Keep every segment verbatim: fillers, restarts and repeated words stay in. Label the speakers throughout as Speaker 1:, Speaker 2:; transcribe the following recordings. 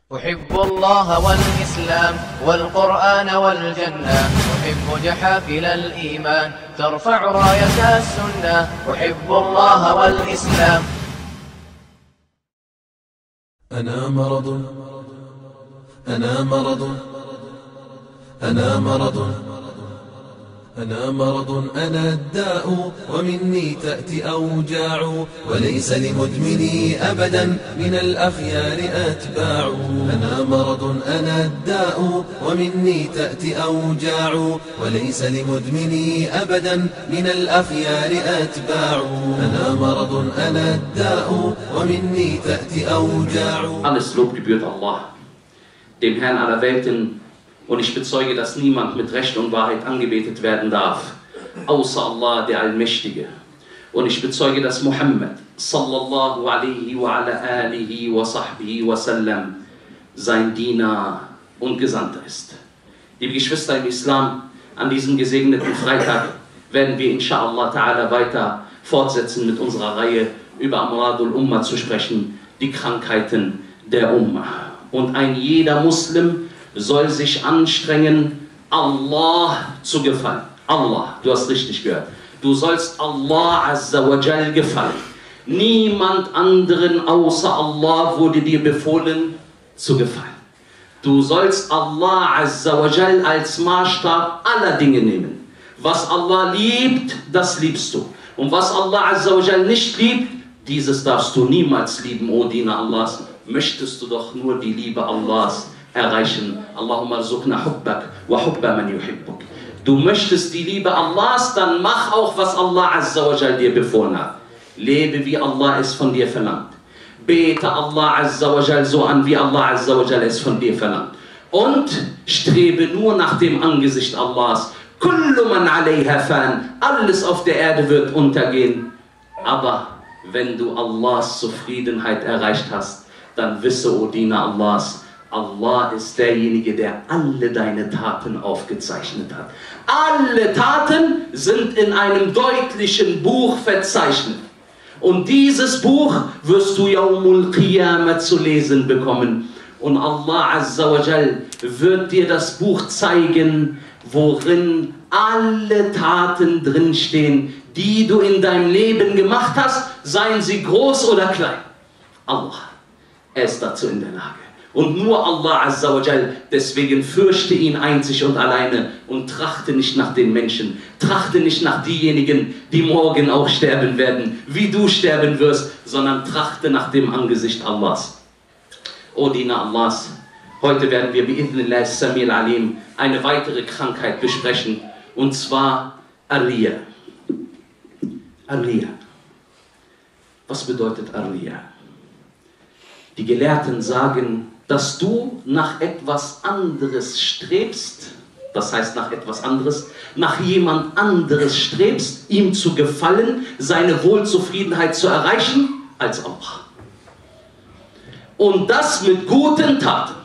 Speaker 1: أحب الله والإسلام والقرآن والجنة، أحب جحافل الإيمان ترفع راية السنة. أحب الله والإسلام.
Speaker 2: أنا مرض أنا مرض أنا مرض أنا مرض أنا الداء ومني تأتي أوجاع، وليس لمدمني أبدا من الأخيار أتباع. أنا مرض أنا الداء ومني تأتي أوجاع، وليس لمدمني أبدا من الأخيار أتباع. أنا مرض أنا الداء ومني تأتي أوجاع.
Speaker 3: Alles Lob gebührt Allah, dem Herrn aller Welten. Und ich bezeuge, dass niemand mit Recht und Wahrheit angebetet werden darf, außer Allah, der Allmächtige. Und ich bezeuge, dass Muhammad sallallahu alaihi wa ala alihi wa sahbihi wa sallam sein Diener und Gesandter ist. Liebe Geschwister im Islam, an diesem gesegneten Freitag werden wir inshallah ta'ala weiter fortsetzen mit unserer Reihe über Amradul Ummah zu sprechen, die Krankheiten der Ummah. Und ein jeder Muslim soll sich anstrengen, Allah zu gefallen. Allah, du hast richtig gehört. Du sollst Allah Azza wa Jal gefallen. Niemand anderen außer Allah wurde dir befohlen zu gefallen. Du sollst Allah Azza wa Jal als Maßstab aller Dinge nehmen. Was Allah liebt, das liebst du. Und was Allah Azza wa Jal nicht liebt, dieses darfst du niemals lieben, o Diener Allahs. Möchtest du doch nur die Liebe Allahs erreichen. Allahumma rzuqna hubbak wa hubba man yuhibbuk. Du möchtest die Liebe Allahs, dann mach auch, was Allah Azza wa Jal dir befohlen hat. Lebe, wie Allah es von dir verlangt. Bete Allah Azza wa Jal so an, wie Allah Azza wa Jal es von dir verlangt. Und strebe nur nach dem Angesicht Allahs. Kullu man alayha fan. Alles auf der Erde wird untergehen. Aber wenn du Allahs Zufriedenheit erreicht hast, dann wisse, o Diener Allahs, Allah ist derjenige, der alle deine Taten aufgezeichnet hat. Alle Taten sind in einem deutlichen Buch verzeichnet. Und dieses Buch wirst du Yawmul Qiyamah zu lesen bekommen. Und Allah Azza wa Jal wird dir das Buch zeigen, worin alle Taten drinstehen, die du in deinem Leben gemacht hast, seien sie groß oder klein. Allah, er ist dazu in der Lage. Und nur Allah Azza wa Jal, deswegen fürchte ihn einzig und alleine und trachte nicht nach den Menschen, trachte nicht nach diejenigen, die morgen auch sterben werden, wie du sterben wirst, sondern trachte nach dem Angesicht Allahs. O Diener Allahs, heute werden wir bi'idhnillah as-Sami' al-Alim eine weitere Krankheit besprechen, und zwar Ar-Riya. Ar-Riya. Was bedeutet Ar-Riya? Die Gelehrten sagen, dass du nach etwas anderes strebst, das heißt nach etwas anderes, nach jemand anderes strebst, ihm zu gefallen, seine Wohlzufriedenheit zu erreichen, als Allah. Und das mit guten Taten.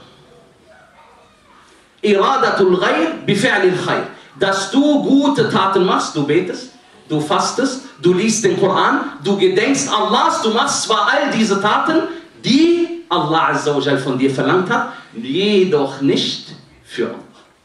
Speaker 3: Iradatul Ghayr bifi'lil Khayr. Dass du gute Taten machst, du betest, du fastest, du liest den Koran, du gedenkst Allahs, du machst zwar all diese Taten, die Allah Azza wa Jal von dir verlangt hat, jedoch nicht für Allah.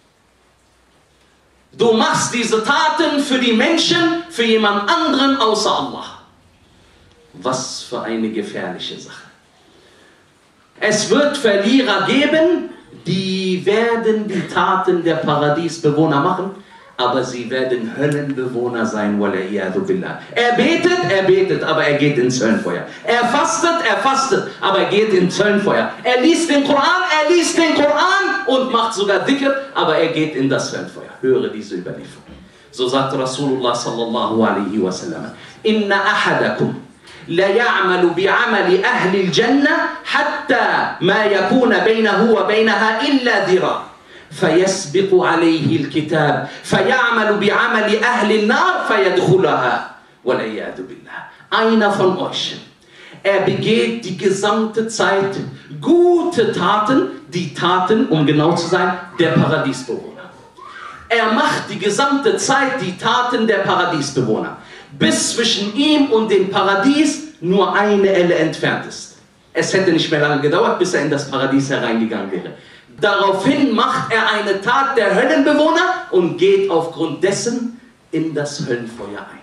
Speaker 3: Du machst diese Taten für die Menschen, für jemand anderen außer Allah. Was für eine gefährliche Sache. Es wird Verlierer geben, die werden die Taten der Paradiesbewohner machen, aber sie werden Höllenbewohner sein, wala'iyadu billah. Er betet, er betet, aber er geht ins Höllenfeuer. Er fastet, er fastet, aber er geht ins Höllenfeuer. Er liest den Koran, er liest den Koran und macht sogar Dhikr, aber er geht in das Höllenfeuer. Höre diese Überlieferung. So sagt Rasulullah sallallahu alaihi wa sallam: Inna ahadakum la ya'malu bi'amali ahli al-jannah hatta ma yakuna baynahu wa baynaha illa dhira. فيسبق عليه الكتاب فيعمل بعمل أهل النار فيدخلها والعياذ بالله. Einer von euch, er begeht die gesamte Zeit gute Taten, die Taten, um genau zu sein, der Paradiesbewohner. Er macht die gesamte Zeit die Taten der Paradiesbewohner, bis zwischen ihm und dem Paradies nur eine Elle entfernt ist. Es hätte nicht mehr lange gedauert, bis er in das Paradies hereingegangen wäre. Daraufhin macht er eine Tat der Höllenbewohner und geht aufgrund dessen in das Höllenfeuer ein.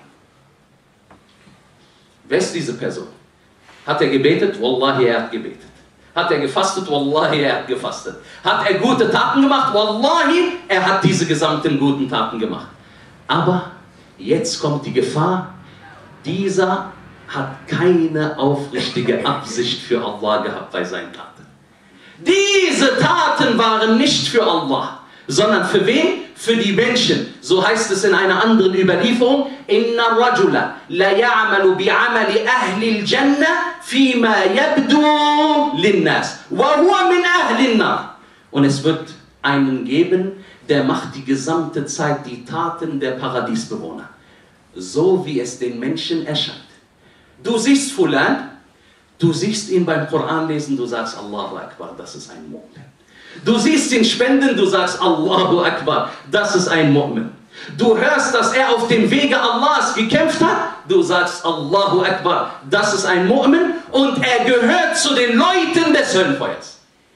Speaker 3: Wer ist diese Person? Hat er gebetet? Wallahi, er hat gebetet. Hat er gefastet? Wallahi, er hat gefastet. Hat er gute Taten gemacht? Wallahi, er hat diese gesamten guten Taten gemacht. Aber jetzt kommt die Gefahr, dieser hat keine aufrichtige Absicht für Allah gehabt bei seinen Taten. Diese Taten waren nicht für Allah, sondern für wen? Für die Menschen. So heißt es in einer anderen Überlieferung: Inna rajula la ya'malu bi'amali ahli al-Jannah fima yabdu linnas wa huwa min ahli an-nar. Und es wird einen geben, der macht die gesamte Zeit die Taten der Paradiesbewohner, so wie es den Menschen erscheint. Du siehst Fulan, du siehst ihn beim Koran lesen, du sagst Allahu Akbar, das ist ein Mu'min. Du siehst ihn spenden, du sagst Allahu Akbar, das ist ein Mu'min. Du hörst, dass er auf dem Wege Allahs gekämpft hat, du sagst Allahu Akbar, das ist ein Mu'min und er gehört zu den Leuten des Höllenfeuers.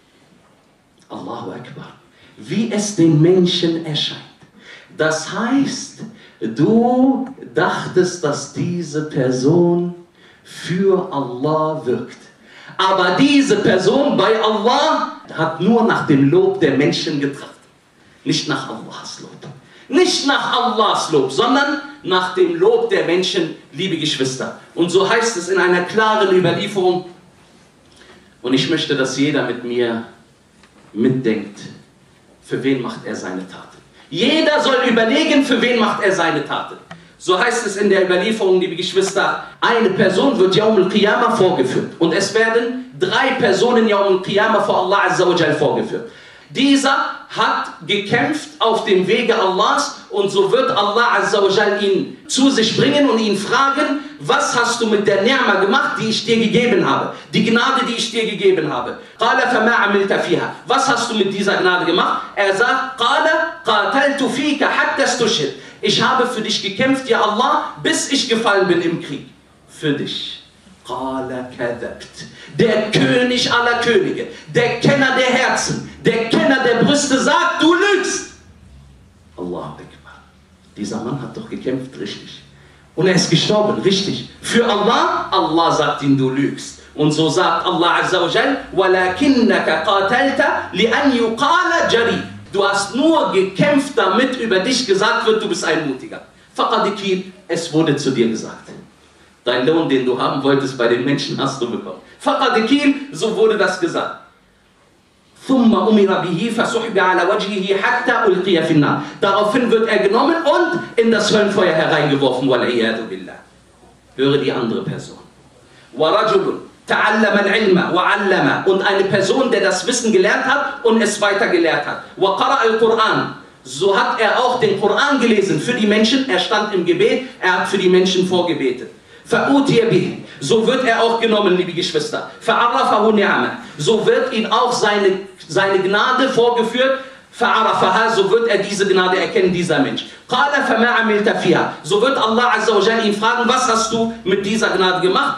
Speaker 3: Allahu Akbar, wie es den Menschen erscheint. Das heißt, du dachtest, dass diese Person für Allah wirkt. Aber diese Person bei Allah hat nur nach dem Lob der Menschen getrachtet. Nicht nach Allahs Lob. Nicht nach Allahs Lob, sondern nach dem Lob der Menschen, liebe Geschwister. Und so heißt es in einer klaren Überlieferung. Und ich möchte, dass jeder mit mir mitdenkt, für wen macht er seine Taten. Jeder soll überlegen, für wen macht er seine Taten. So heißt es in der Überlieferung, liebe Geschwister, eine Person wird Yawm al-Qiyamah vorgeführt. Und es werden drei Personen Yawm al-Qiyamah vor Allah Azza wa Jal vorgeführt. Dieser hat gekämpft auf dem Wege Allahs und so wird Allah Azza wa Jal ihn zu sich bringen und ihn fragen: Was hast du mit der Ni'ma gemacht, die ich dir gegeben habe? Die Gnade, die ich dir gegeben habe. Qala fama amilta fiha. Was hast du mit dieser Gnade gemacht? Er sagt: Qala qataltu fika hatta stushhid. Ich habe für dich gekämpft, ja Allah, bis ich gefallen bin im Krieg. Für dich. Qala kadhabt. Der König aller Könige, der Kenner der Herzen, der Kenner der Brüste sagt: Du lügst. Allahu Akbar. Dieser Mann hat doch gekämpft, richtig. Und er ist gestorben, richtig. Für Allah, Allah sagt ihm: Du lügst. Und so sagt Allah Azza wa Jal: وَلَكِنَّكَ قَاتَلْتَ لِأَنْ يُقَالَ جَرِي. Du hast nur gekämpft, damit über dich gesagt wird, du bist ein Mutiger. Faqadikil, es wurde zu dir gesagt. Dein Lohn, den du haben wolltest bei den Menschen, hast du bekommen. Faqadikil, so wurde das gesagt. Daraufhin wird er genommen und in das Höllenfeuer hereingeworfen. Höre die andere Person. Und eine Person, der das Wissen gelernt hat und es weiter gelehrt hat. So hat er auch den Koran gelesen für die Menschen. Er stand im Gebet, er hat für die Menschen vorgebetet. So wird er auch genommen, liebe Geschwister. So wird ihm auch seine, seine Gnade vorgeführt. So wird er diese Gnade erkennen, dieser Mensch. So wird Allah Azza wa Jal ihn fragen: Was hast du mit dieser Gnade gemacht?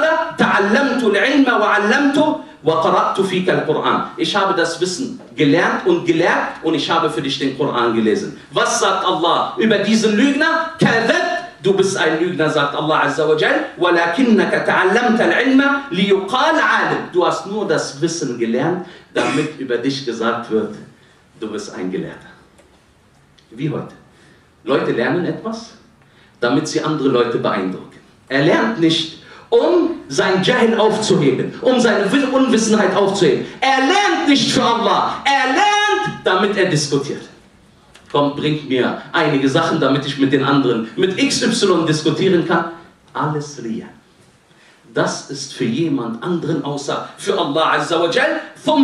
Speaker 3: Ich habe das Wissen gelernt und gelehrt und ich habe für dich den Koran gelesen. Was sagt Allah über diesen Lügner? Du bist ein Lügner, sagt Allah Azza wa Jal. Du hast nur das Wissen gelernt, damit über dich gesagt wird, du bist ein Gelehrter. Wie heute. Leute lernen etwas, damit sie andere Leute beeindrucken. Er lernt nicht, um sein Jahil aufzuheben, um seine Unwissenheit aufzuheben. Er lernt nicht für Allah. Er lernt, damit er diskutiert. Komm, bringt mir einige Sachen, damit ich mit den anderen, mit X Y diskutieren kann. Alles Riya. Das ist für jemand anderen außer für Allah Azza wa Jal.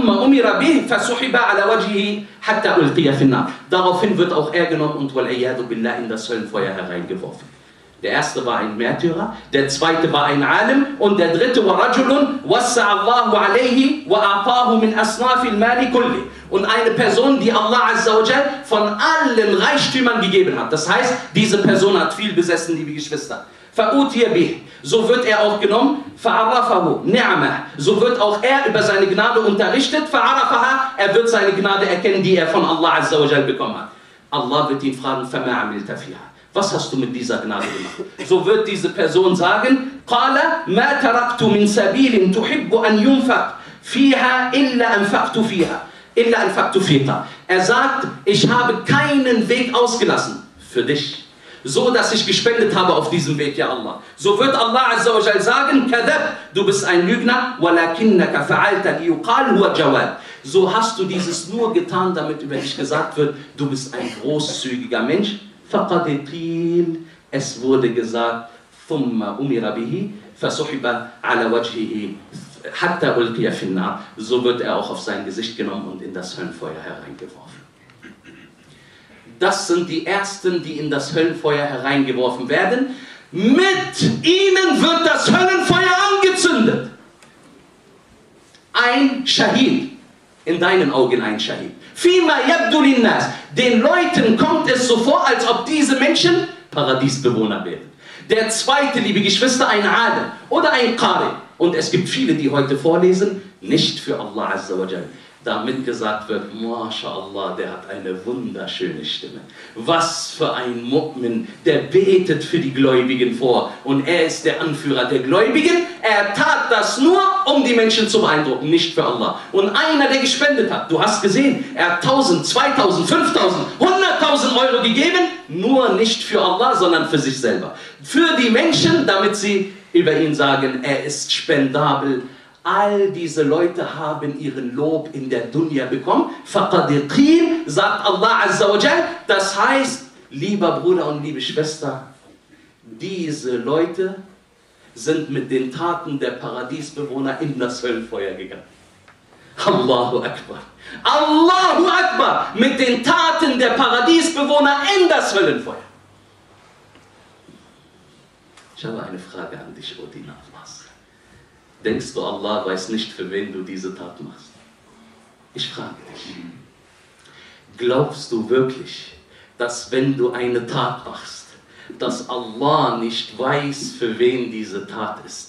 Speaker 3: Daraufhin wird auch er genommen und in das Höllenfeuer hereingeworfen. Der erste war ein Märtyrer, der zweite war ein Alim und der dritte war Rajulun wassa'allahu alayhi wa a'tahu min asnafil mali kulli. Und eine Person, die Allah Azza wa Jal von allen Reichtümern gegeben hat. Das heißt, diese Person hat viel besessen, liebe Geschwister. فَأُوتِيَ بِهِ. So wird er auch genommen, فَعَرَّفَهُ نِعْمَهُ. So wird auch er über seine Gnade unterrichtet, فَعَرَّفَهَا. Er wird seine Gnade erkennen, die er von Allah Azza wa Jal bekommen hat. Allah wird ihn fragen, فَمَا عَمِلْتَ فِيهَا. Was hast du mit dieser Gnade gemacht? So wird diese Person sagen, قَالَ مَا تَرَكْتُ مِنْ سَبِيلٍ تُحِبُّ أَنْ يُنْفَقْ فِيهَا إِلَّا أَنْفَقْتُ فِيهَا إِلَّا أَنْفَقْتُ فِيهَا. Er sagt, ich habe keinen Weg ausgelassen für dich, so dass ich gespendet habe auf diesem Weg, ja Allah. So wird Allah Azza wa Jal sagen, كَذَبْ, du bist ein Lügner, وَلَكِنَّكَ فَعَلْتَ لِيُقَالْ هُوَ جَوَادٌ. So hast du dieses nur getan, damit über dich gesagt wird, du bist ein großzügiger Mensch. فَقَدْ قِيلَ, es wurde gesagt, ثُمَّ أُمِرَ بِهِ فَسُحِبَ عَلَى وَجْهِهِ حَتَّى أُلْقِيَ فِي النَّارِ. So wird er auch auf sein Gesicht genommen und in das Höllenfeuer hereingeworfen. Das sind die Ersten, die in das Höllenfeuer hereingeworfen werden. Mit ihnen wird das Höllenfeuer angezündet. Ein Schahid. In deinen Augen ein Schahid. Fima yabdu linnas. Den Leuten kommt es so vor, als ob diese Menschen Paradiesbewohner wären. Der zweite, liebe Geschwister, ein Alim oder ein Qari. Und es gibt viele, die heute vorlesen, nicht für Allah Azza wa Jal. Damit gesagt wird, MashaAllah, der hat eine wunderschöne Stimme. Was für ein Mu'min, der betet für die Gläubigen vor. Und er ist der Anführer der Gläubigen. Er tat das nur, um die Menschen zu beeindrucken, nicht für Allah. Und einer, der gespendet hat, du hast gesehen, er hat tausend, zweitausend, fünftausend, hunderttausend Euro gegeben, nur nicht für Allah, sondern für sich selber. Für die Menschen, damit sie über ihn sagen, er ist spendabel. All diese Leute haben ihren Lob in der Dunya bekommen. فَقَدْ قِيلَ, sagt Allah Azza wa Jal. Das heißt, lieber Bruder und liebe Schwester, diese Leute sind mit den Taten der Paradiesbewohner in das Höllenfeuer gegangen. Allahu Akbar. Allahu Akbar. Mit den Taten der Paradiesbewohner in das Höllenfeuer. Ich habe eine Frage an dich, Odin Abbas. Denkst du, Allah weiß nicht, für wen du diese Tat machst? Ich frage dich. Glaubst du wirklich, dass wenn du eine Tat machst, dass Allah nicht weiß, für wen diese Tat ist?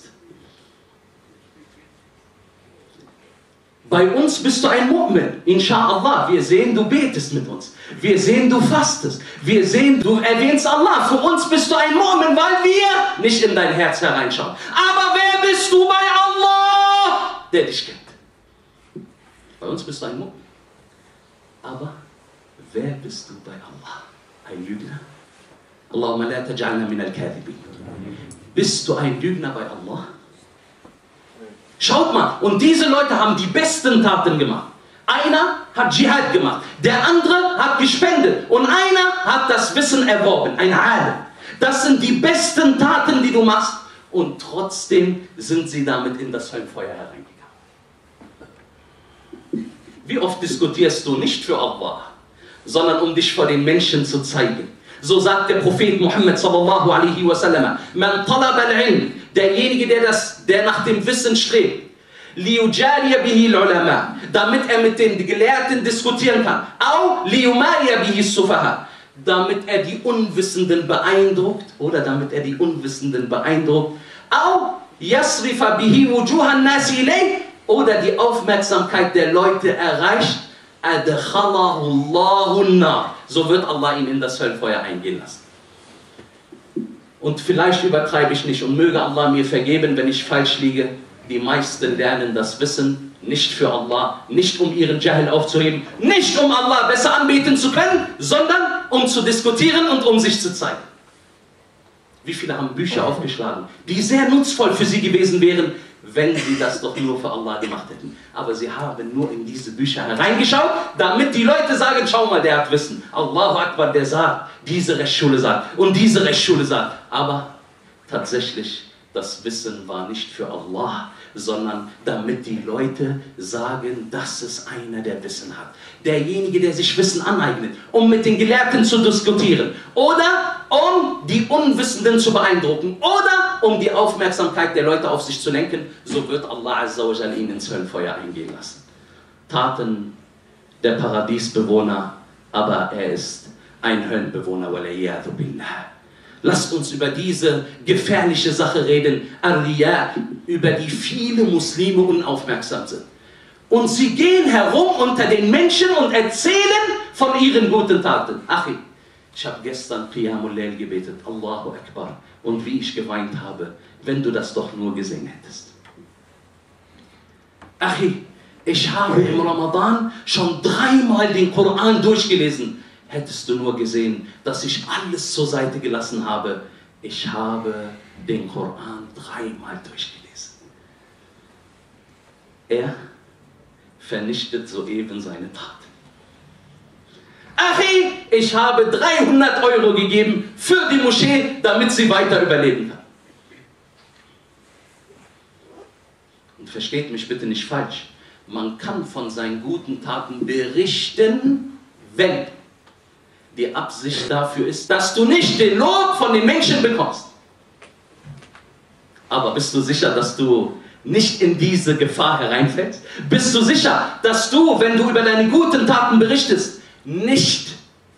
Speaker 3: Bei uns bist du ein Mu'min, inshallah. Wir sehen, du betest mit uns. Wir sehen, du fastest. Wir sehen, du erwähnst Allah. Für uns bist du ein Mu'min, weil wir nicht in dein Herz hereinschauen. Aber wer bist du bei Allah, der dich kennt? Bei uns bist du ein Mu'min. Aber wer bist du bei Allah? Ein Lügner? Allahumma la taj'alna min al-kadhibin. Bist du ein Lügner bei Allah? Schaut mal, und diese Leute haben die besten Taten gemacht. Einer hat Dschihad gemacht, der andere hat gespendet und einer hat das Wissen erworben, ein Alim. Das sind die besten Taten, die du machst, und trotzdem sind sie damit in das Höllenfeuer hereingegangen. Wie oft diskutierst du nicht für Allah, sondern um dich vor den Menschen zu zeigen? So sagt der Prophet Muhammad sallallahu alaihi wasallam, man talaba al-ilm, derjenige, der, das, der nach dem Wissen strebt, liyujariya bihi al-ulama, damit er mit den Gelehrten diskutieren kann, au liyumariya bihi as-sufaha, damit er die Unwissenden beeindruckt, oder damit er die Unwissenden beeindruckt, au yasrifa bihi wujuhan nasi ilayh, oder die Aufmerksamkeit der Leute erreicht, adkhalahu Allahu an-nar, so wird Allah ihn in das Höllenfeuer eingehen lassen. Und vielleicht übertreibe ich nicht und möge Allah mir vergeben, wenn ich falsch liege. Die meisten lernen das Wissen nicht für Allah, nicht um ihren Jahil aufzuheben, nicht um Allah besser anbeten zu können, sondern um zu diskutieren und um sich zu zeigen. Wie viele haben Bücher aufgeschlagen, die sehr nutzvoll für sie gewesen wären, wenn sie das doch nur für Allah gemacht hätten. Aber sie haben nur in diese Bücher hereingeschaut, damit die Leute sagen, schau mal, der hat Wissen. Allahu Akbar, der sagt, diese Rechtsschule sagt und diese Rechtsschule sagt. Aber tatsächlich, das Wissen war nicht für Allah, sondern damit die Leute sagen, dass es einer, der Wissen hat. Derjenige, der sich Wissen aneignet, um mit den Gelehrten zu diskutieren. Oder um die Unwissenden zu beeindrucken. Oder um die Aufmerksamkeit der Leute auf sich zu lenken. So wird Allah Azza wa Jal ihn ins Höllenfeuer eingehen lassen. Taten der Paradiesbewohner, aber er ist ein Höllenbewohner. Waliyadu billah. Lasst uns über diese gefährliche Sache reden, Ar-Riya, über die viele Muslime unaufmerksam sind. Und sie gehen herum unter den Menschen und erzählen von ihren guten Taten. Achi, ich habe gestern Qiyamul Layl gebetet, Allahu Akbar, und wie ich geweint habe, wenn du das doch nur gesehen hättest. Achi, ich habe im Ramadan schon dreimal den Koran durchgelesen. Hättest du nur gesehen, dass ich alles zur Seite gelassen habe. Ich habe den Koran dreimal durchgelesen. Er vernichtet soeben seine Tat. Achi, ich habe dreihundert Euro gegeben für die Moschee, damit sie weiter überleben kann. Und versteht mich bitte nicht falsch. Man kann von seinen guten Taten berichten, wenn die Absicht dafür ist, dass du nicht den Lob von den Menschen bekommst. Aber bist du sicher, dass du nicht in diese Gefahr hereinfällst? Bist du sicher, dass du, wenn du über deine guten Taten berichtest, nicht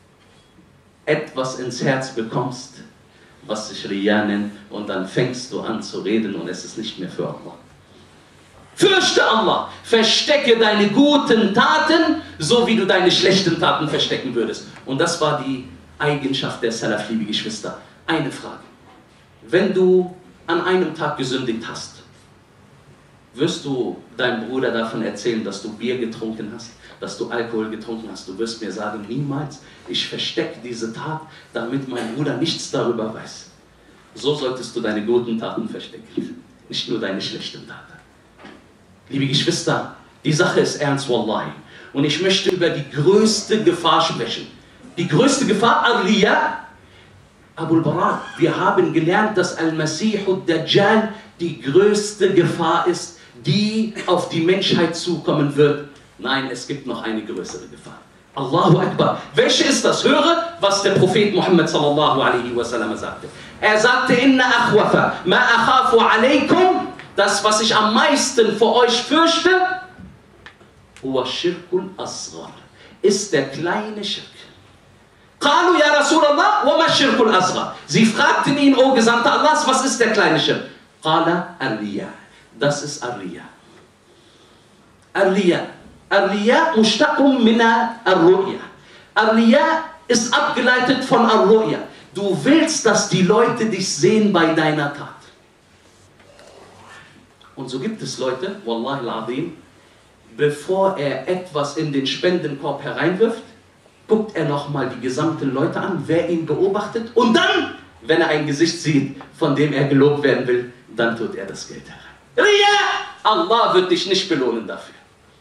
Speaker 3: etwas ins Herz bekommst, was sich Riya nennt, und dann fängst du an zu reden und es ist nicht mehr für Allah. Fürchte Allah, verstecke deine guten Taten, so wie du deine schlechten Taten verstecken würdest. Und das war die Eigenschaft der Salaf, liebe Geschwister. Eine Frage. Wenn du an einem Tag gesündigt hast, wirst du deinem Bruder davon erzählen, dass du Bier getrunken hast, dass du Alkohol getrunken hast? Du wirst mir sagen, niemals, ich verstecke diese Tat, damit mein Bruder nichts darüber weiß. So solltest du deine guten Taten verstecken, nicht nur deine schlechten Taten. Liebe Geschwister, die Sache ist ernst, Wallahi. Und ich möchte über die größte Gefahr sprechen. Die größte Gefahr, Ar-Riya. Abul Bara, wir haben gelernt, dass Al-Masih ad-Dajjal die größte Gefahr ist, die auf die Menschheit zukommen wird. Nein, es gibt noch eine größere Gefahr. Allahu Akbar. Welche ist das? Höre, was der Prophet Muhammad sallallahu alaihi wasallam sagte. Er sagte, Inna akhwafa ma akhafu alaykum. Das, was ich am meisten vor euch fürchte, huwa shirkul asghar, ist der kleine Schirk. Qalu ya Rasulallah, wa ma shirkul asghar. Sie fragten ihn, O Gesandter Allahs, was ist der kleine Schirk? Qala Ar-Riya. Das ist Ar-Riya. Ar-Riya. Ar-Riya mushtaqum min Ar-Ru'ya. Ar-Riya ist abgeleitet von Ar-Ru'ya. Du willst, dass die Leute dich sehen bei deiner Tat. Und so gibt es Leute, Wallahi al-Azim, bevor er etwas in den Spendenkorb hereinwirft, guckt er nochmal die gesamten Leute an, wer ihn beobachtet, und dann, wenn er ein Gesicht sieht, von dem er gelobt werden will, dann tut er das Geld herein. Riya! Allah wird dich nicht belohnen dafür.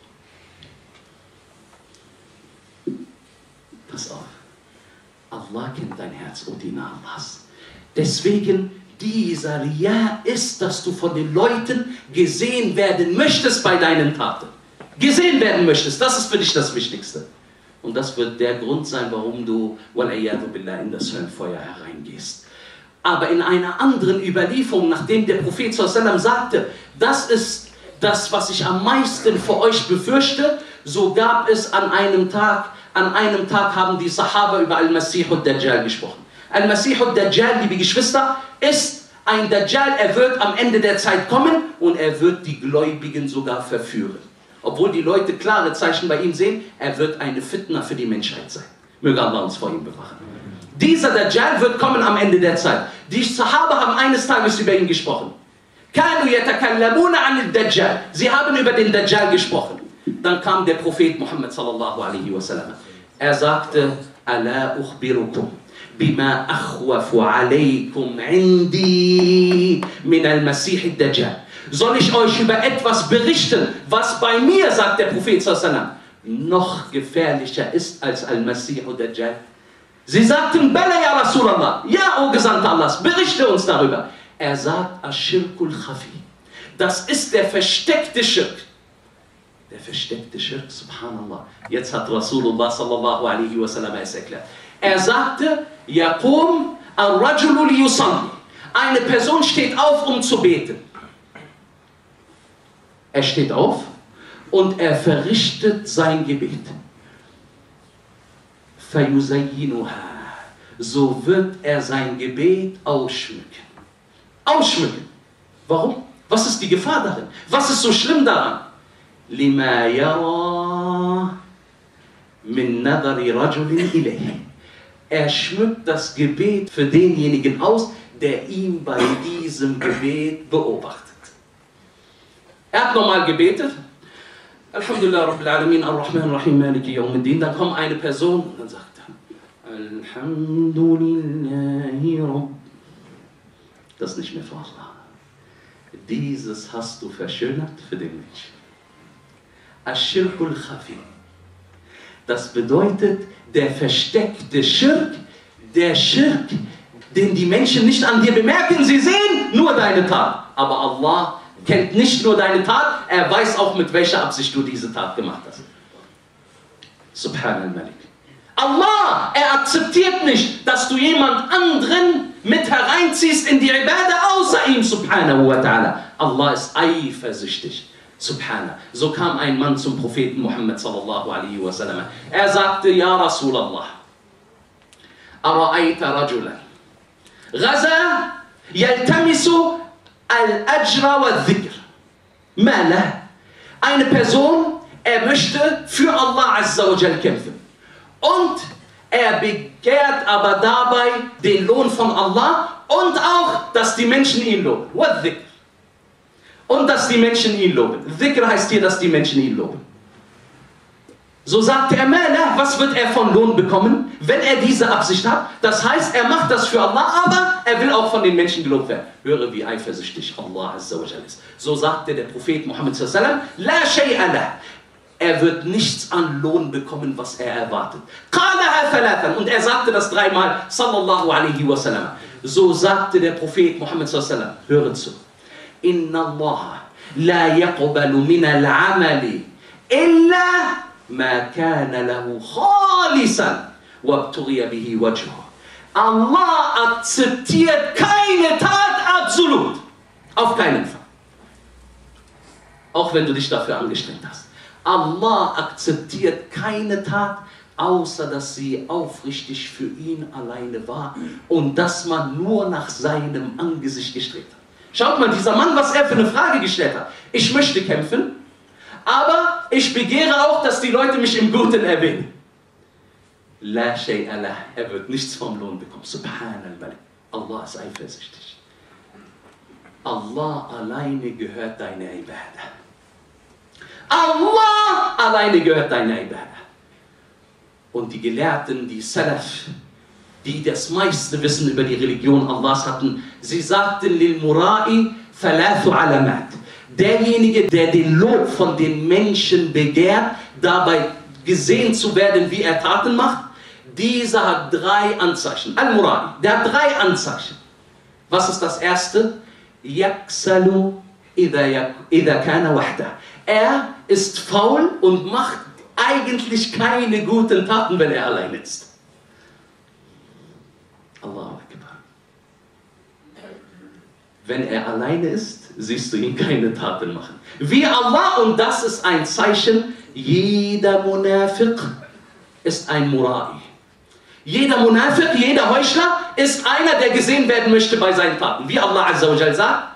Speaker 3: Pass auf. Allah kennt dein Herz, O Diener Allahs. Deswegen, dieser Riya ist, dass du von den Leuten gesehen werden möchtest bei deinen Taten. Gesehen werden möchtest, das ist für dich das Wichtigste. Und das wird der Grund sein, warum du wal-iyadu billah in das Höllenfeuer hereingehst. Aber in einer anderen Überlieferung, nachdem der Prophet sallallahu alaihi wasallam sagte, das ist das, was ich am meisten vor euch befürchte, so gab es an einem Tag, an einem Tag haben die Sahaba über Al-Masih ad-Dajjal gesprochen. Al-Masih ad-Dajjal, liebe Geschwister, ist ein Dajjal, er wird am Ende der Zeit kommen und er wird die Gläubigen sogar verführen. Obwohl die Leute klare Zeichen bei ihm sehen, er wird eine Fitna für die Menschheit sein. Möge Allah uns vor ihm bewahren. Dieser Dajjal wird kommen am Ende der Zeit. Die Sahaba haben eines Tages über ihn gesprochen. Kanu yatakallamuna an al-Dajjal. Sie haben über den Dajjal gesprochen. Dann kam der Prophet Muhammad sallallahu alaihi wasallam. Er sagte, Ala ukhbirukum bima akhwafu alaykum indi min al-Masih ad-Dajjal. Soll ich euch über etwas berichten, was bei mir, sagt der Prophet sallallahu alaihi wasallam, noch gefährlicher ist als Al-Masih ad-Dajjal? Sie sagten, Bala ya Rasulallah, ja, O Gesandter Allahs, berichte uns darüber. Er sagt, Ash-Shirkul Khafi. Das ist der versteckte Schirk. Der versteckte Schirk, subhanallah. Jetzt hat Rasulullah sallallahu alaihi wasallam es erklärt. Er sagte, Yaqum ar-Rajulu li-yusalli. Eine Person steht auf, um zu beten. Er steht auf und er verrichtet sein Gebet. Fayuzayyinuha so wird er sein Gebet ausschmücken. Ausschmücken. Warum? Was ist die Gefahr darin? Was ist so schlimm daran? Lima yara min nadari rajulin ilayhi. Er schmückt das Gebet für denjenigen aus, der ihn bei diesem Gebet beobachtet. Er hat nochmal gebetet. Alhamdulillah Rabbil Alamin, Ar-Rahman Ar-Rahim, Maliki Yawmiddin. Dann kommt eine Person und dann sagt er, Alhamdulillahi Rabb. Das ist nicht mehr für Allah. Dieses hast du verschönert für den Menschen. Ash-Shirkul Khafi. Das bedeutet, der versteckte Schirk, der Schirk, den die Menschen nicht an dir bemerken. Sie sehen nur deine Tat. Aber Allah kennt nicht nur deine Tat, er weiß auch, mit welcher Absicht du diese Tat gemacht hast. Subhanal Malik. Allah, er akzeptiert nicht, dass du jemand anderen mit hereinziehst in die Ibadah außer ihm, subhanahu wa ta'ala. Allah ist eifersüchtig. Subhanallah. So kam ein Mann zum Propheten Muhammad sallallahu alaihi wasallam. Er sagte, Ja Rasulallah, Ara'ayta rajulan Ghaza yaltamisu al-ajra wa dhikr. Ma lah. Eine Person, er möchte für Allah azza wa jal kämpfen. Und er begehrt aber dabei den Lohn von Allah und auch, dass die Menschen ihn loben. Wa dhikr. Und dass die Menschen ihn loben. Dhikr heißt hier, dass die Menschen ihn loben. So sagt er, was wird er von Lohn bekommen, wenn er diese Absicht hat? Das heißt, er macht das für Allah, aber er will auch von den Menschen gelobt werden. Höre, wie eifersüchtig Allah azza wa jalla ist. So sagte der Prophet Muhammad sallallahu alaihi wasallam, La shay'a lah. Er wird nichts an Lohn bekommen, was er erwartet. Qalaha thalathan. Und er sagte das dreimal, sallallahu alaihi wasallam. So sagte der Prophet Muhammad sallallahu alaihi wasallam, höre zu. Inna Allah la yaqbalu min al-amali illa ma kana lahu khalisan wabtughiya bihi wajhuh. Allah akzeptiert keine Tat absolut. Auf keinen Fall. Auch wenn du dich dafür angestrengt hast. Allah akzeptiert keine Tat, außer dass sie aufrichtig für ihn alleine war und dass man nur nach seinem Angesicht gestrebt hat. Schaut mal, dieser Mann, was er für eine Frage gestellt hat. Ich möchte kämpfen, aber ich begehre auch, dass die Leute mich im Guten erwähnen. La shay'a lah. Er wird nichts vom Lohn bekommen. Subhanallah. Allah ist eifersüchtig. Allah alleine gehört deine Ibadah. Allah alleine gehört deine Ibadah. Und die Gelehrten, die Salaf, die das meiste Wissen über die Religion Allahs hatten, sie sagten, lil Mura'i thalathu alamat. Derjenige, der den Lob von den Menschen begehrt, dabei gesehen zu werden, wie er Taten macht, dieser hat drei Anzeichen. Al-Mura'i, der hat drei Anzeichen. Was ist das erste? Yaksalu idha kana wahda. Er ist faul und macht eigentlich keine guten Taten, wenn er allein ist. Allahu Akbar. Wenn er alleine ist, siehst du ihn keine Taten machen. Wie Allah, und das ist ein Zeichen, jeder Munafiq ist ein Mura'i. Jeder Munafiq, jeder Heuchler ist einer, der gesehen werden möchte bei seinen Taten. Wie Allah Azza wa Jal sagt,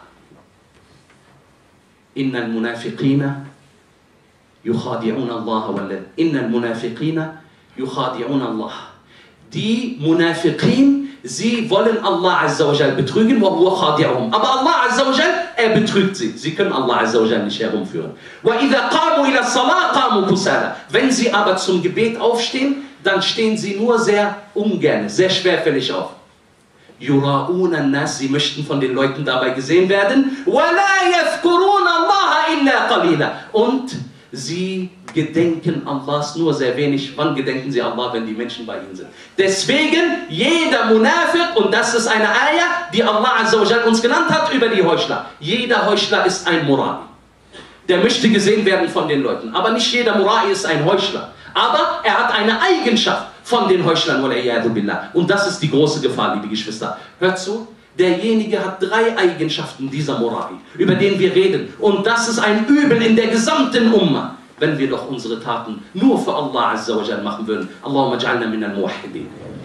Speaker 3: Innal Munafiqina yukhadi'una Allah walad. Innal Munafiqina yukhadi'una Allah. Die Munafiqin, sie wollen Allah Azza wa Jal betrügen, wa huwa khadi'uhum. Aber Allah Azza wa Jal, er betrügt sie. Sie können Allah Azza wa Jal nicht herumführen. Wa idha qamu ila salat qamu kusala. Wenn sie aber zum Gebet aufstehen, dann stehen sie nur sehr ungern, sehr schwerfällig auf. Yura'una an-nas, sie möchten von den Leuten dabei gesehen werden. Wa la yadhkuruna Allah illa qalila. Und sie gedenken Allahs nur sehr wenig. Wann gedenken sie Allah, wenn die Menschen bei ihnen sind? Deswegen, jeder Munafiq, und das ist eine Ayah, die Allah Azza wa Jal uns genannt hat über die Heuchler. Jeder Heuchler ist ein Mura'i. Der möchte gesehen werden von den Leuten. Aber nicht jeder Mura'i ist ein Heuchler. Aber er hat eine Eigenschaft von den Heuchlern. Und das ist die große Gefahr, liebe Geschwister. Hört zu, derjenige hat drei Eigenschaften, dieser Mura'i, über den wir reden. Und das ist ein Übel in der gesamten Umma, wenn wir doch unsere Taten nur für Allah Azza wa Jal machen würden. Allahumma ja'alna min al-muwahhidin.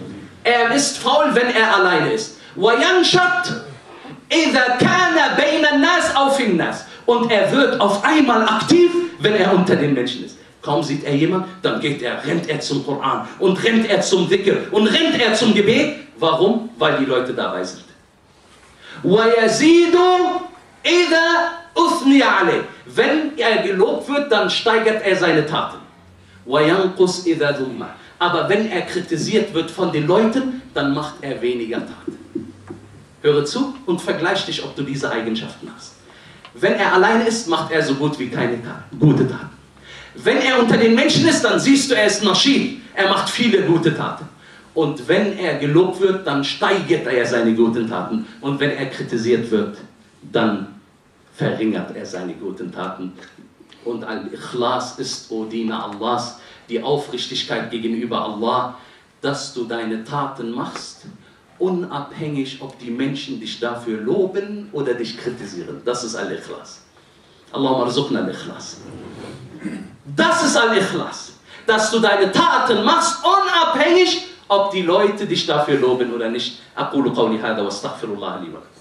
Speaker 3: Er ist faul, wenn er alleine ist. وَيَنْشَطْ إِذَا كَانَ بَيْنَ النَّاسِ أَوْ فِي النَّاسِ. Und er wird auf einmal aktiv, wenn er unter den Menschen ist. Kaum sieht er jemand, dann geht er, rennt er zum Koran und rennt er zum Dhikr und rennt er zum Gebet. Warum? Weil die Leute dabei sind. وَيَزِيدُ إِذَا أُثْنِيَ عَلَيْهِ. Wenn er gelobt wird, dann steigert er seine Taten. وَيَنْقُصْ إِذَا ذُمَّ. Aber wenn er kritisiert wird von den Leuten, dann macht er weniger Taten. Höre zu und vergleich dich, ob du diese Eigenschaften hast. Wenn er alleine ist, macht er so gut wie keine Taten, gute Taten. Wenn er unter den Menschen ist, dann siehst du, er ist Naschid. Er macht viele gute Taten. Und wenn er gelobt wird, dann steigert er seine guten Taten. Und wenn er kritisiert wird, dann verringert er seine guten Taten. Und Al-Ikhlas ist, o Diener Allahs, die Aufrichtigkeit gegenüber Allah, dass du deine Taten machst, unabhängig, ob die Menschen dich dafür loben oder dich kritisieren. Das ist Al-Ikhlas. Allahumma arzuqna Al-Ikhlas. Das ist Al-Ikhlas, dass du deine Taten machst, unabhängig, ob die Leute dich dafür loben oder nicht. Aqulu qawli hada wa astaghfirullah li wa lakum.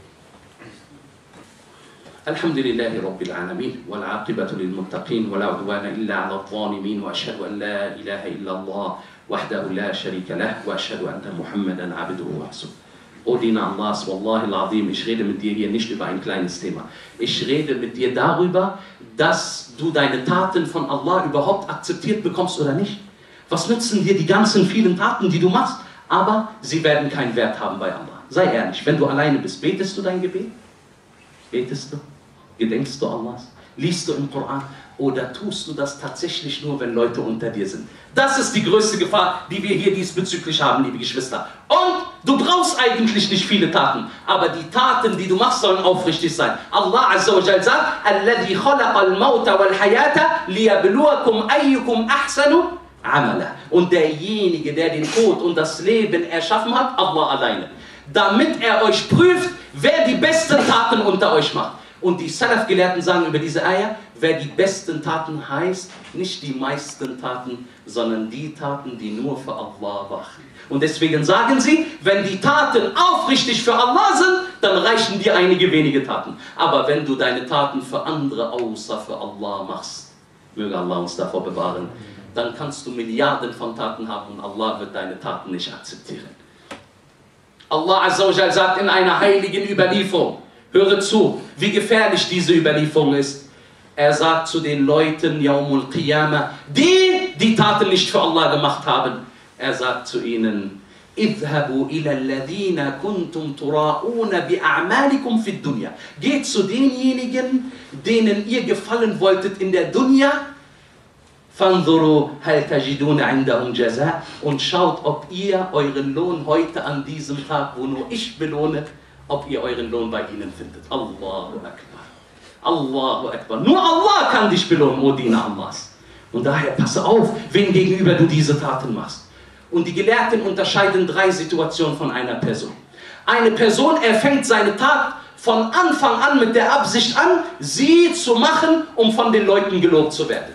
Speaker 3: Alhamdulillahi Rabbil Alamin, wal aqibatu lil muttaqin, wa la udwana illa ala adh-dhalimin, wa ashhadu an la ilaha illa Allah, wahdahu la sharika lah, wa ashhadu anna Muhammadan abduhu wa rasuluh. O Diener Allahs, Wallahi al-Azim, ich rede mit dir hier nicht über ein kleines Thema. Ich rede mit dir darüber, dass du deine Taten von Allah überhaupt akzeptiert bekommst oder nicht. Was nützen dir die ganzen vielen Taten, die du machst? Aber sie werden keinen Wert haben bei Allah. Sei ehrlich, wenn du alleine bist, betest du dein Gebet? Betest du? Gedenkst du Allahs? Liest du im Koran? Oder tust du das tatsächlich nur, wenn Leute unter dir sind? Das ist die größte Gefahr, die wir hier diesbezüglich haben, liebe Geschwister. Und du brauchst eigentlich nicht viele Taten, aber die Taten, die du machst, sollen aufrichtig sein. Allah Azza wa Jal sagt, الَّذِي خَلَقَ الْمَوْتَ وَالْحَيَاةَ لِيَبْلُوَكُمْ أَيُّكُمْ أَحْسَنُ عَمَلًا. Und derjenige, der den Tod und das Leben erschaffen hat, Allah alleine. Damit er euch prüft, wer die besten Taten unter euch macht. Und die Salaf-Gelehrten sagen über diese Eier, wer die besten Taten heißt, nicht die meisten Taten, sondern die Taten, die nur für Allah wachen. Und deswegen sagen sie, wenn die Taten aufrichtig für Allah sind, dann reichen dir einige wenige Taten. Aber wenn du deine Taten für andere außer für Allah machst, möge Allah uns davor bewahren, dann kannst du Milliarden von Taten haben und Allah wird deine Taten nicht akzeptieren. Allah Azza wa Jal sagt in einer heiligen Überlieferung, höre zu, wie gefährlich diese Überlieferung ist. Er sagt zu den Leuten, Yaumul Qiyamah, die die Taten nicht für Allah gemacht haben, er sagt zu ihnen, اذهبوا إلى الذين كنتم تراؤون بأعمالكم في الدنيا. Geht zu denjenigen, denen ihr gefallen wolltet in der Dunya, فانظروا هل تجدون عندهم جزاء. Und schaut, ob ihr euren Lohn heute an diesem Tag, wo nur ich belohne, ob ihr euren Lohn bei ihnen findet. Allahu Akbar. Allahu Akbar. Nur Allah kann dich belohnen, O Diener Allahs. Und daher passe auf, wem gegenüber du diese Taten machst. Und die Gelehrten unterscheiden drei Situationen von einer Person. Eine Person, er fängt seine Tat von Anfang an mit der Absicht an, sie zu machen, um von den Leuten gelobt zu werden.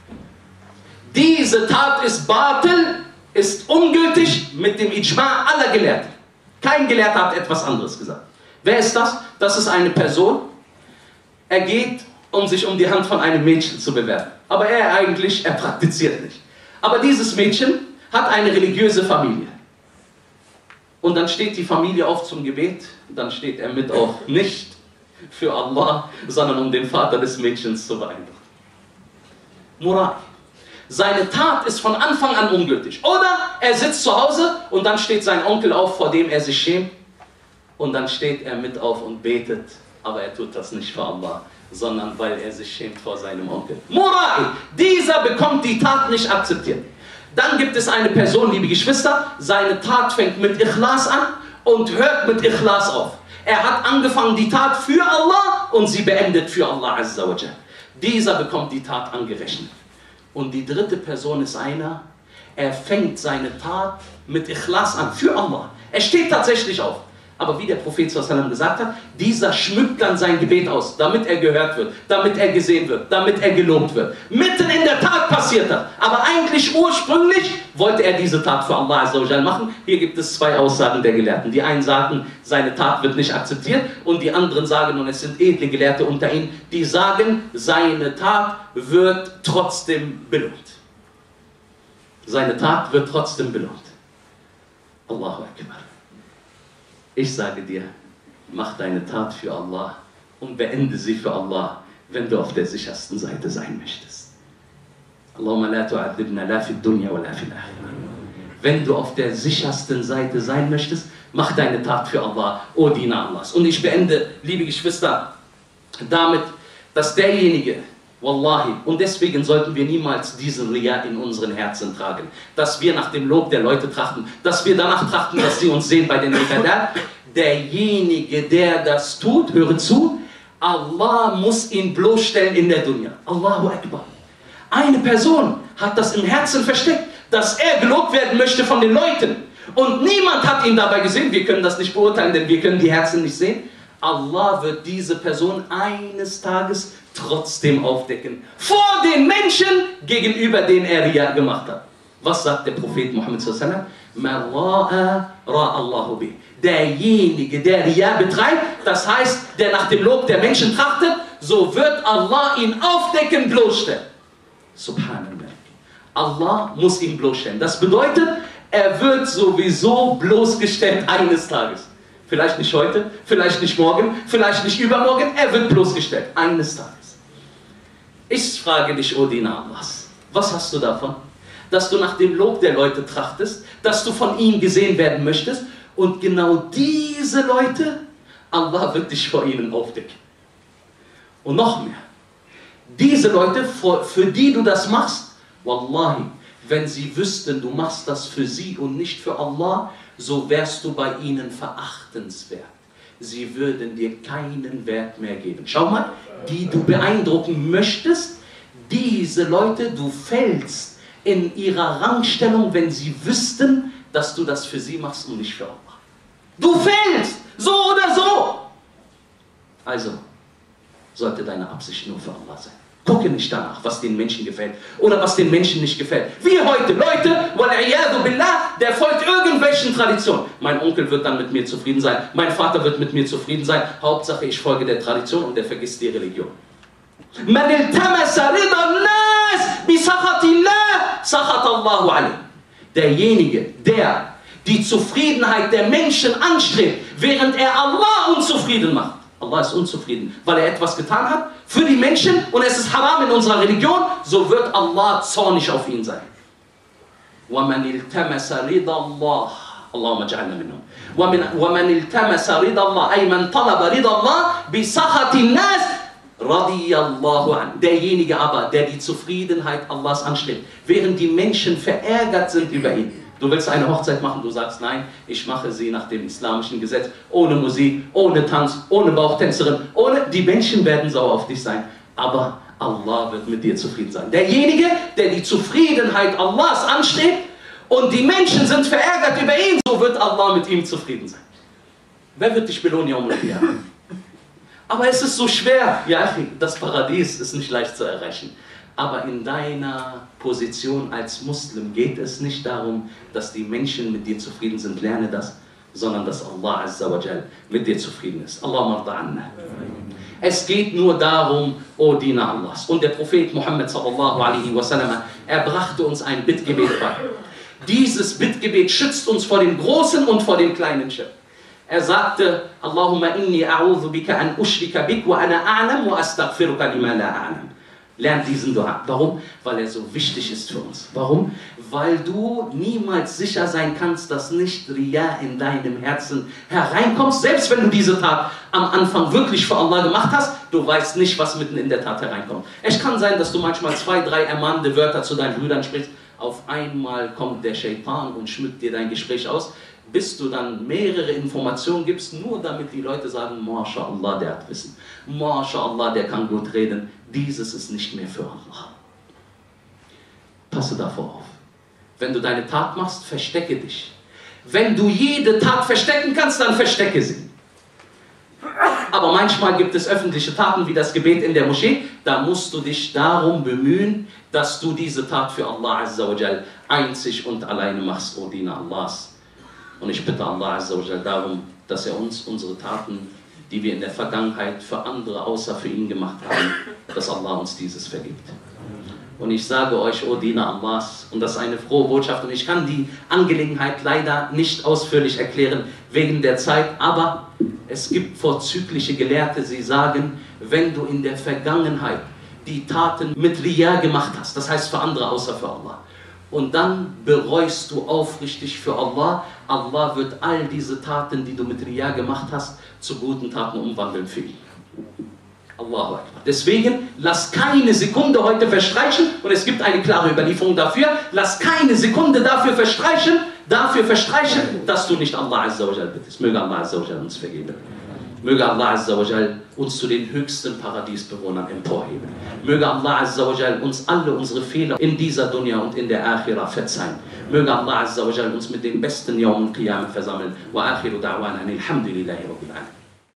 Speaker 3: Diese Tat ist Batil, ist ungültig mit dem Ijma' aller Gelehrten. Kein Gelehrter hat etwas anderes gesagt. Wer ist das? Das ist eine Person. Er geht, um sich um die Hand von einem Mädchen zu bewerben. Aber er eigentlich, er praktiziert nicht. Aber dieses Mädchen hat eine religiöse Familie. Und dann steht die Familie auf zum Gebet. Dann steht er mit auf, nicht für Allah, sondern um den Vater des Mädchens zu beeindrucken. Moral. Seine Tat ist von Anfang an ungültig. Oder er sitzt zu Hause und dann steht sein Onkel auf, vor dem er sich schämt. Und dann steht er mit auf und betet. Aber er tut das nicht für Allah, sondern weil er sich schämt vor seinem Onkel. Moral! Dieser bekommt die Tat nicht akzeptiert. Dann gibt es eine Person, liebe Geschwister, seine Tat fängt mit Ikhlas an und hört mit Ikhlas auf. Er hat angefangen die Tat für Allah und sie beendet für Allah Azza wa Jal. Dieser bekommt die Tat angerechnet. Und die dritte Person ist einer, er fängt seine Tat mit Ikhlas an, für Allah. Er steht tatsächlich auf, Aber wie der Prophet sallallahu alaihi wasallam gesagt hat, dieser schmückt dann sein Gebet aus, damit er gehört wird, damit er gesehen wird, damit er gelobt wird. Mitten in der Tat passiert das. Aber eigentlich ursprünglich wollte er diese Tat für Allah azza wa jal machen. Hier gibt es zwei Aussagen der Gelehrten. Die einen sagen, seine Tat wird nicht akzeptiert, und die anderen sagen, und es sind edle Gelehrte unter ihnen, die sagen, seine Tat wird trotzdem belohnt. Seine Tat wird trotzdem belohnt. Allahu Akbar. Ich sage dir, mach deine Tat für Allah und beende sie für Allah, wenn du auf der sichersten Seite sein möchtest. Allahumma la tu'adhibna la fi dunya wa la fi al-akhirah. Wenn du auf der sichersten Seite sein möchtest, mach deine Tat für Allah, o Diener Allahs. Und ich beende, liebe Geschwister, damit, dass derjenige, Wallahi, und deswegen sollten wir niemals diesen Riya in unseren Herzen tragen, dass wir nach dem Lob der Leute trachten, dass wir danach trachten, dass sie uns sehen bei den Ibadat. Derjenige, der das tut, höre zu, Allah muss ihn bloßstellen in der Dunya. Allahu Akbar. Eine Person hat das im Herzen versteckt, dass er gelobt werden möchte von den Leuten. Und niemand hat ihn dabei gesehen. Wir können das nicht beurteilen, denn wir können die Herzen nicht sehen. Allah wird diese Person eines Tages trotzdem aufdecken. Vor den Menschen, gegenüber denen er Riya gemacht hat. Was sagt der Prophet Muhammad sallallahu alaihi wasallam? Derjenige, der Riya betreibt, das heißt, der nach dem Lob der Menschen trachtet, so wird Allah ihn aufdecken, bloßstellen. Subhanallah. Allah muss ihn bloßstellen. Das bedeutet, er wird sowieso bloßgestellt eines Tages. Vielleicht nicht heute, vielleicht nicht morgen, vielleicht nicht übermorgen, er wird bloßgestellt eines Tages. Ich frage dich, O Diener Allahs, was hast du davon? Dass du nach dem Lob der Leute trachtest, dass du von ihnen gesehen werden möchtest, und genau diese Leute, Allah wird dich vor ihnen aufdecken. Und noch mehr, diese Leute, für die du das machst, Wallahi, wenn sie wüssten, du machst das für sie und nicht für Allah, so wärst du bei ihnen verachtenswert. Sie würden dir keinen Wert mehr geben. Schau mal, die du beeindrucken möchtest, diese Leute, du fällst in ihrer Rangstellung, wenn sie wüssten, dass du das für sie machst und nicht für Allah. Du fällst, so oder so. Also, sollte deine Absicht nur für Allah sein. Gucke nicht danach, was den Menschen gefällt oder was den Menschen nicht gefällt. Wie heute, Leute, wal'iyadu billah, der folgt irgendwelchen Traditionen. Mein Onkel wird dann mit mir zufrieden sein, mein Vater wird mit mir zufrieden sein. Hauptsache, ich folge der Tradition und der vergisst die Religion. Man iltamasa rida nas bi sakhatillah, sakhatallahu alayh. Derjenige, der die Zufriedenheit der Menschen anstrebt, während er Allah unzufrieden macht. Allah ist unzufrieden, weil er etwas getan hat für die Menschen und es ist haram in unserer Religion, so wird Allah zornig auf ihn sein. وَمَنْ الْتَمَسَ رِضَى اللَّهِ اللهم اجعلنا منهم وَمَنْ الْتَمَسَ رِضَى اللَّهِ أي من طلب رضا الله بسخط الناس رضي الله عنه. Derjenige aber, der die Zufriedenheit Allahs anstrebt, während die Menschen verärgert sind über ihn. Du willst eine Hochzeit machen, du sagst, nein, ich mache sie nach dem islamischen Gesetz, ohne Musik, ohne Tanz, ohne Bauchtänzerin, ohne, die Menschen werden sauer auf dich sein, aber Allah wird mit dir zufrieden sein. Derjenige, der die Zufriedenheit Allahs anstrebt und die Menschen sind verärgert über ihn, so wird Allah mit ihm zufrieden sein. Wer wird dich belohnen, Yawm al-Qiyamah? Aber es ist so schwer, ja, das Paradies ist nicht leicht zu erreichen. Aber in deiner Position als Muslim geht es nicht darum, dass die Menschen mit dir zufrieden sind, lerne das, sondern dass Allah Azza wa Jal mit dir zufrieden ist. Allahumma arda anna. Es geht nur darum, O Diener Allahs. Und der Prophet Muhammad sallallahu alaihi wasallam, er brachte uns ein Bittgebet bei. Dieses Bittgebet schützt uns vor dem großen und vor dem kleinen Schirk. Er sagte, Allahumma inni a'udhu bika an ushrika bik wa ana a'lam wa astaghfiruka lima la a'lam. Lernt diesen Dua. Warum? Weil er so wichtig ist für uns. Warum? Weil du niemals sicher sein kannst, dass nicht Riya in deinem Herzen hereinkommt. Selbst wenn du diese Tat am Anfang wirklich für Allah gemacht hast, du weißt nicht, was mitten in der Tat hereinkommt. Es kann sein, dass du manchmal zwei, drei ermahnende Wörter zu deinen Brüdern sprichst. Auf einmal kommt der Shaitan und schmückt dir dein Gespräch aus, bis du dann mehrere Informationen gibst, nur damit die Leute sagen, MashaAllah, der hat Wissen. MashaAllah, der kann gut reden. Dieses ist nicht mehr für Allah. Passe davor auf. Wenn du deine Tat machst, verstecke dich. Wenn du jede Tat verstecken kannst, dann verstecke sie. Aber manchmal gibt es öffentliche Taten wie das Gebet in der Moschee, da musst du dich darum bemühen, dass du diese Tat für Allah Azza wa Jal einzig und alleine machst, O Diener Allahs. Und ich bitte Allah Azza wa Jal darum, dass er uns unsere Taten, die wir in der Vergangenheit für andere außer für ihn gemacht haben, dass Allah uns dieses vergibt. Und ich sage euch, O Diener Allahs, und das ist eine frohe Botschaft, und ich kann die Angelegenheit leider nicht ausführlich erklären, wegen der Zeit, aber es gibt vorzügliche Gelehrte, sie sagen, wenn du in der Vergangenheit die Taten mit Riya gemacht hast, das heißt für andere außer für Allah, und dann bereust du aufrichtig für Allah, Allah wird all diese Taten, die du mit Riya gemacht hast, zu guten Taten umwandeln für ihn. Allahu Akbar. Deswegen, lass keine Sekunde heute verstreichen, und es gibt eine klare Überlieferung dafür, lass keine Sekunde dafür verstreichen, dafür verstreichen, dass du nicht Allah Azza wa Jal bittest. Möge Allah Azza wa Jal uns vergeben. Möge Allah Azza wa Jal uns zu den höchsten Paradiesbewohnern emporheben. Möge Allah Azza wa Jal uns alle unsere Fehler in dieser Dunya und in der Akhira verzeihen. Möge Allah Azza wa Jal uns mit den besten Yawm und Qiyam versammeln. Wa akhiru da'wana alhamdulillahi rabbil alamin.